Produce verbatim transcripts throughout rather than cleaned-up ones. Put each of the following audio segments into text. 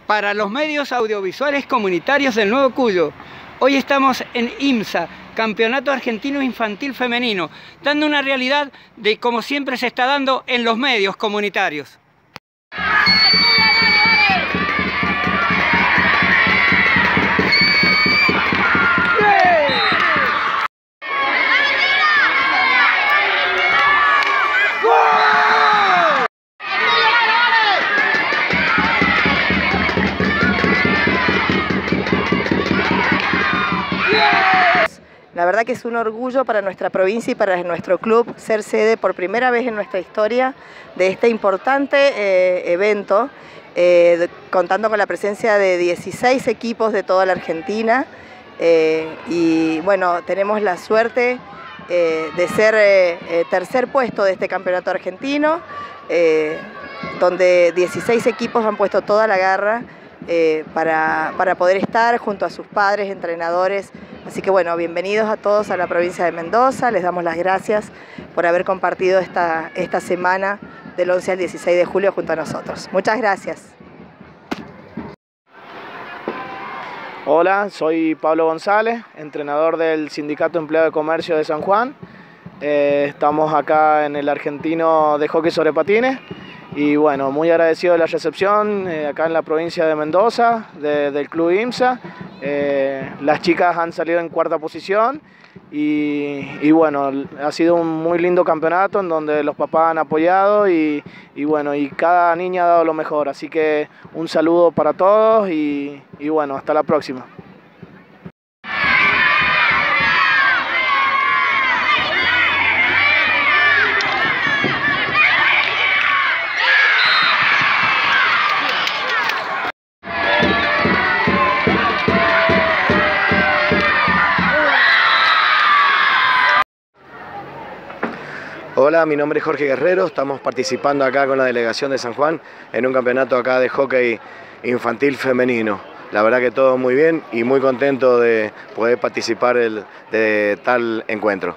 para los medios audiovisuales comunitarios del Nuevo Cuyo. Hoy estamos en IMSA, Campeonato Argentino Infantil Femenino, dando una realidad de como siempre se está dando en los medios comunitarios. La verdad que es un orgullo para nuestra provincia y para nuestro club ser sede por primera vez en nuestra historia de este importante eh, evento, eh, contando con la presencia de dieciséis equipos de toda la Argentina. Eh, y bueno, tenemos la suerte eh, de ser eh, tercer puesto de este campeonato argentino, eh, donde dieciséis equipos han puesto toda la garra eh, para, para poder estar junto a sus padres, entrenadores. Así que bueno, bienvenidos a todos a la provincia de Mendoza, les damos las gracias por haber compartido esta, esta semana del once al dieciséis de julio junto a nosotros. Muchas gracias. Hola, soy Pablo González, entrenador del Sindicato Empleado de Comercio de San Juan. Eh, estamos acá en el Argentino de Hockey sobre Patines y bueno, muy agradecido de la recepción eh, acá en la provincia de Mendoza, de, del Club IMSA. Eh, las chicas han salido en cuarta posición y, y bueno, ha sido un muy lindo campeonato en donde los papás han apoyado y, y bueno, y cada niña ha dado lo mejor, así que un saludo para todos y, y bueno, hasta la próxima. Hola, mi nombre es Jorge Guerrero, estamos participando acá con la delegación de San Juan en un campeonato acá de hockey infantil femenino. La verdad que todo muy bien y muy contento de poder participar el, de tal encuentro.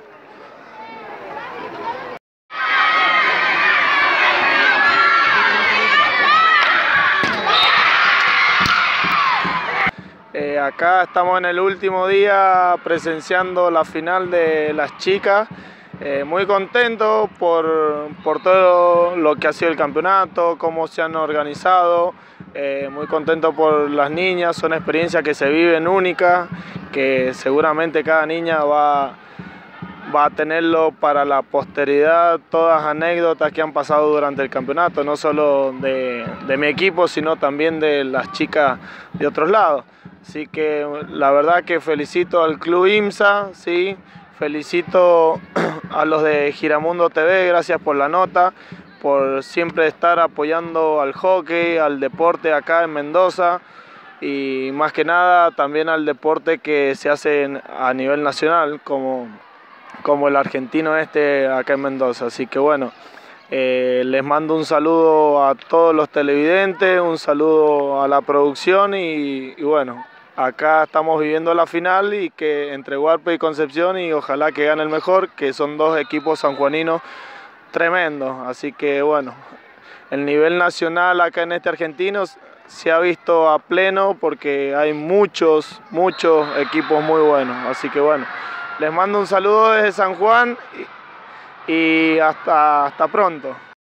Eh, acá estamos en el último día presenciando la final de las chicas. Eh, muy contento por, por todo lo que ha sido el campeonato, cómo se han organizado, eh, muy contento por las niñas, son experiencias que se viven únicas, que seguramente cada niña va, va a tenerlo para la posteridad, todas anécdotas que han pasado durante el campeonato, no solo de, de mi equipo, sino también de las chicas de otros lados. Así que la verdad que felicito al Club IMSA, ¿sí? Felicito a los de Giramundo T V, gracias por la nota, por siempre estar apoyando al hockey, al deporte acá en Mendoza y más que nada también al deporte que se hace a nivel nacional como, como el argentino este acá en Mendoza. Así que bueno, eh, les mando un saludo a todos los televidentes, un saludo a la producción y, y bueno, acá estamos viviendo la final y que entre Huarpe y Concepción y ojalá que gane el mejor, que son dos equipos sanjuaninos tremendos. Así que bueno, el nivel nacional acá en este argentino se ha visto a pleno porque hay muchos, muchos equipos muy buenos. Así que bueno, les mando un saludo desde San Juan y, y hasta, hasta pronto.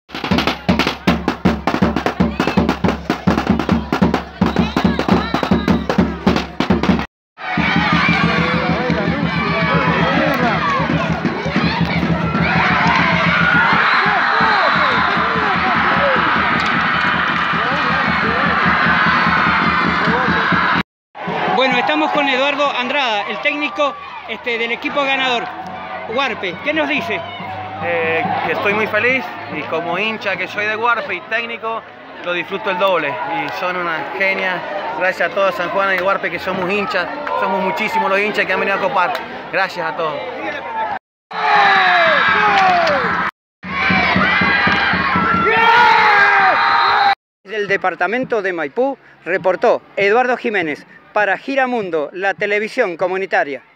Bueno, estamos con Eduardo Andrada, el técnico este, del equipo ganador, Huarpe. ¿Qué nos dice? Eh, que estoy muy feliz y como hincha que soy de Huarpe y técnico, lo disfruto el doble. Y son unas genias. Gracias a todos San Juan y Huarpe que somos hinchas, somos muchísimos los hinchas que han venido a copar. Gracias a todos. Del departamento de Maipú reportó Eduardo Jiménez para Giramundo, la televisión comunitaria.